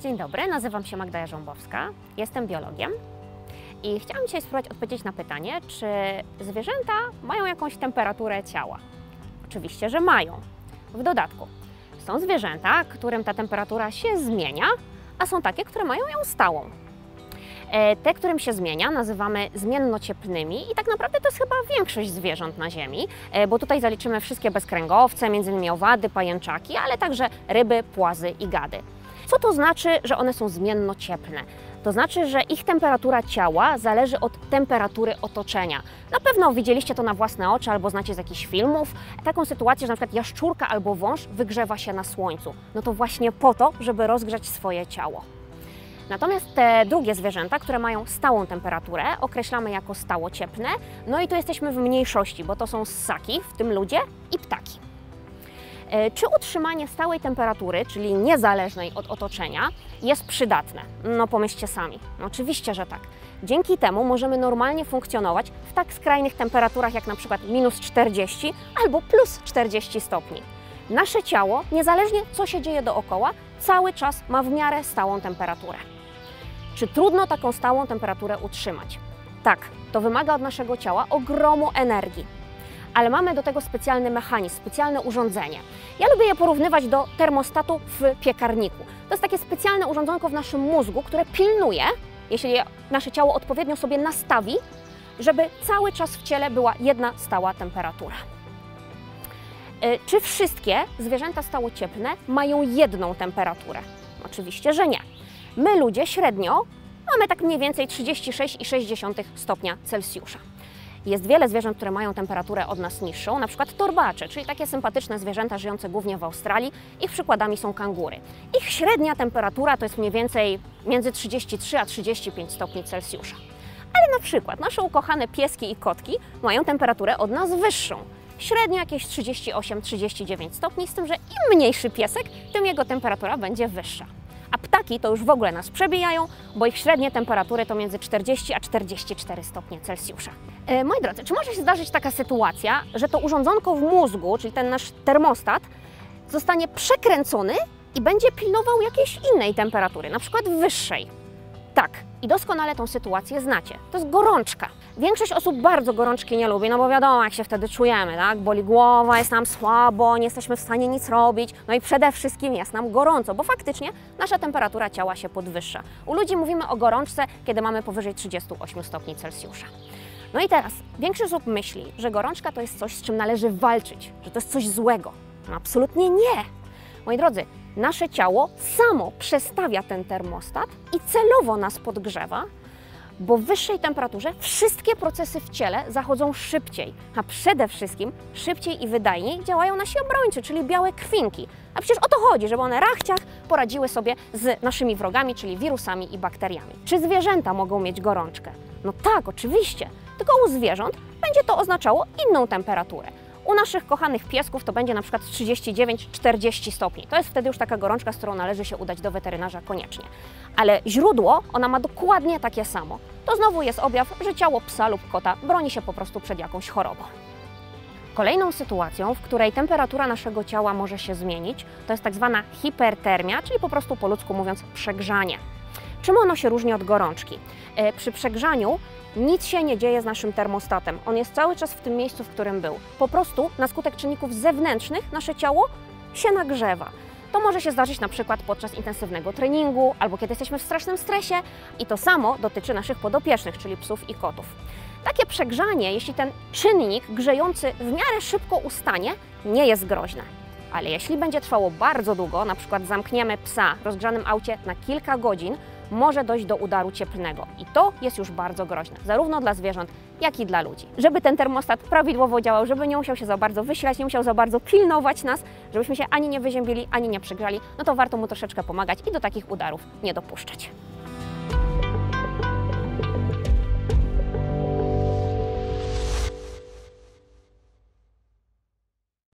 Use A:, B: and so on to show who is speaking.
A: Dzień dobry, nazywam się Magda Jarząbowska, jestem biologiem i chciałam dzisiaj spróbować odpowiedzieć na pytanie, czy zwierzęta mają jakąś temperaturę ciała. Oczywiście, że mają. W dodatku, są zwierzęta, którym ta temperatura się zmienia, a są takie, które mają ją stałą. Te, którym się zmienia, nazywamy zmiennocieplnymi i tak naprawdę to jest chyba większość zwierząt na Ziemi, bo tutaj zaliczymy wszystkie bezkręgowce, m.in. owady, pajęczaki, ale także ryby, płazy i gady. Co to znaczy, że one są zmiennocieplne? To znaczy, że ich temperatura ciała zależy od temperatury otoczenia. Na pewno widzieliście to na własne oczy albo znacie z jakichś filmów. Taką sytuację, że na przykład jaszczurka albo wąż wygrzewa się na słońcu. No to właśnie po to, żeby rozgrzać swoje ciało. Natomiast te drugie zwierzęta, które mają stałą temperaturę, określamy jako stałocieplne. No i tu jesteśmy w mniejszości, bo to są ssaki, w tym ludzie i ptaki. Czy utrzymanie stałej temperatury, czyli niezależnej od otoczenia, jest przydatne? No pomyślcie sami. No, oczywiście, że tak. Dzięki temu możemy normalnie funkcjonować w tak skrajnych temperaturach jak na przykład -40 albo +40 stopni. Nasze ciało, niezależnie co się dzieje dookoła, cały czas ma w miarę stałą temperaturę. Czy trudno taką stałą temperaturę utrzymać? Tak, to wymaga od naszego ciała ogromu energii. Ale mamy do tego specjalny mechanizm, specjalne urządzenie. Ja lubię je porównywać do termostatu w piekarniku. To jest takie specjalne urządzonko w naszym mózgu, które pilnuje, jeśli nasze ciało odpowiednio sobie nastawi, żeby cały czas w ciele była jedna stała temperatura. Czy wszystkie zwierzęta stałocieplne mają jedną temperaturę? Oczywiście, że nie. My ludzie średnio mamy tak mniej więcej 36,6 stopnia Celsjusza. Jest wiele zwierząt, które mają temperaturę od nas niższą, na przykład torbacze, czyli takie sympatyczne zwierzęta żyjące głównie w Australii. Ich przykładami są kangury. Ich średnia temperatura to jest mniej więcej między 33 a 35 stopni Celsjusza. Ale na przykład nasze ukochane pieski i kotki mają temperaturę od nas wyższą. Średnio jakieś 38-39 stopni, z tym, że im mniejszy piesek, tym jego temperatura będzie wyższa. A ptaki to już w ogóle nas przebijają, bo ich średnie temperatury to między 40 a 44 stopnie Celsjusza. Moi drodzy, czy może się zdarzyć taka sytuacja, że to urządzonko w mózgu, czyli ten nasz termostat, zostanie przekręcony i będzie pilnował jakiejś innej temperatury, na przykład wyższej? Tak, i doskonale tą sytuację znacie. To jest gorączka. Większość osób bardzo gorączki nie lubi, no bo wiadomo, jak się wtedy czujemy, tak? Boli głowa, jest nam słabo, nie jesteśmy w stanie nic robić, no i przede wszystkim jest nam gorąco, bo faktycznie nasza temperatura ciała się podwyższa. U ludzi mówimy o gorączce, kiedy mamy powyżej 38 stopni Celsjusza. No i teraz, większość osób myśli, że gorączka to jest coś, z czym należy walczyć, że to jest coś złego. No absolutnie nie. Moi drodzy, nasze ciało samo przestawia ten termostat i celowo nas podgrzewa, bo w wyższej temperaturze wszystkie procesy w ciele zachodzą szybciej, a przede wszystkim szybciej i wydajniej działają nasi obrońcy, czyli białe krwinki. A przecież o to chodzi, żeby one rachciach poradziły sobie z naszymi wrogami, czyli wirusami i bakteriami. Czy zwierzęta mogą mieć gorączkę? No tak, oczywiście, tylko u zwierząt będzie to oznaczało inną temperaturę. U naszych kochanych piesków to będzie na przykład 39-40 stopni. To jest wtedy już taka gorączka, z którą należy się udać do weterynarza koniecznie. Ale źródło, ona ma dokładnie takie samo. To znowu jest objaw, że ciało psa lub kota broni się po prostu przed jakąś chorobą. Kolejną sytuacją, w której temperatura naszego ciała może się zmienić, to jest tak zwana hipertermia, czyli po prostu po ludzku mówiąc przegrzanie. Czym ono się różni od gorączki? Przy przegrzaniu nic się nie dzieje z naszym termostatem. On jest cały czas w tym miejscu, w którym był. Po prostu na skutek czynników zewnętrznych nasze ciało się nagrzewa. To może się zdarzyć na przykład podczas intensywnego treningu albo kiedy jesteśmy w strasznym stresie i to samo dotyczy naszych podopiecznych, czyli psów i kotów. Takie przegrzanie, jeśli ten czynnik grzejący w miarę szybko ustanie, nie jest groźne. Ale jeśli będzie trwało bardzo długo, na przykład zamkniemy psa w rozgrzanym aucie na kilka godzin, może dojść do udaru cieplnego i to jest już bardzo groźne, zarówno dla zwierząt, jak i dla ludzi. Żeby ten termostat prawidłowo działał, żeby nie musiał się za bardzo wysilać, nie musiał za bardzo pilnować nas, żebyśmy się ani nie wyziębili, ani nie przegrzali, no to warto mu troszeczkę pomagać i do takich udarów nie dopuszczać.